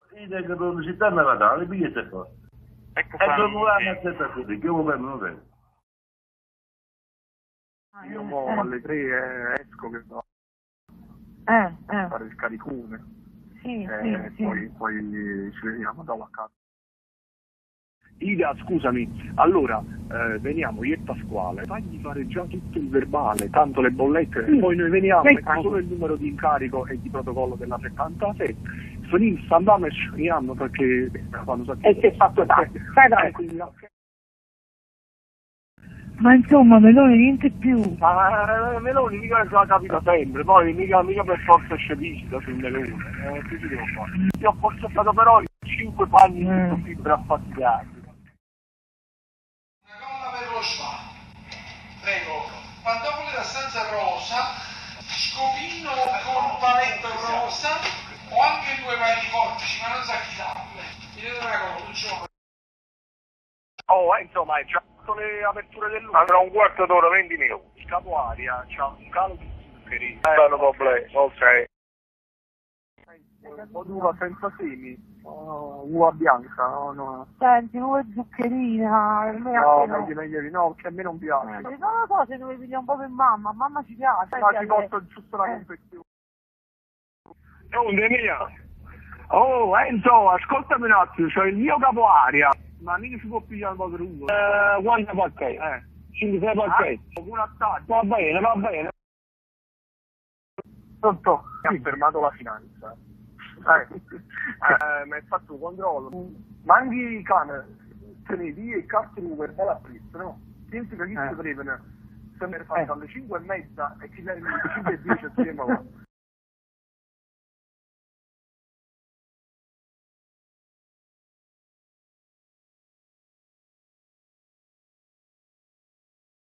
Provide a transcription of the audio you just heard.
Idee che pubblicità me la dà, le bigliette qua. Ecco E qua. dopo l'anno aspetta così, che io non vedo. Io mo alle 3 esco che so, fare il caricone. Sì, Poi ci vediamo dopo a casa. Ida, scusami, allora veniamo io e Pasquale, fagli fare già tutto il verbale, tanto le bollette, poi noi veniamo, mettiamo solo il numero di incarico e di protocollo della 77, finisse, andiamo e ci finiamo perché quando sa e si è fatto tardi, stai tranquillo. Ma insomma, Meloni niente più. Ma Meloni mica ce la capita sempre, poi mica per forza esce visita sul Melone, che ci devo fare? Ti ho portato però 5 panni di fibra affaticati. Una colla per lo spa, prego, pantofole da stanza rosa, scopino con paletto rosa, o anche 2 paia di forbici, ma non sa chi darle. Mi dite una cosa, non c'ho. Oh, insomma, c'ha fatto le aperture del lume. Andrà un quarto d'ora, 20 minuti. Il capo aria, c'ha un calo di zuccheri. Non problema, ok. Un po' d'uva senza semi, uva bianca, no. Senti, vuoi zuccherina? No, no, che a me non piace. Non lo so se dove piglia un po' per mamma, mamma ci piace. Ma ci porto giusto la confezione. Oh, Enzo, ascoltami un attimo, c'ho il mio capo aria. Ma mica si può pigliare un po' per uno. Quanto pacchetto? 5-6 pacchetti. Un assaggio. Va bene, va bene. Pronto? Mi ha fermato la finanza. Mi hai fatto un controllo. Manchi i cane, tenevi e carte un verbale a presto, no? Pensi che chi si prevede se mi fatto alle 5:30 e chi alle 5:10 si chiama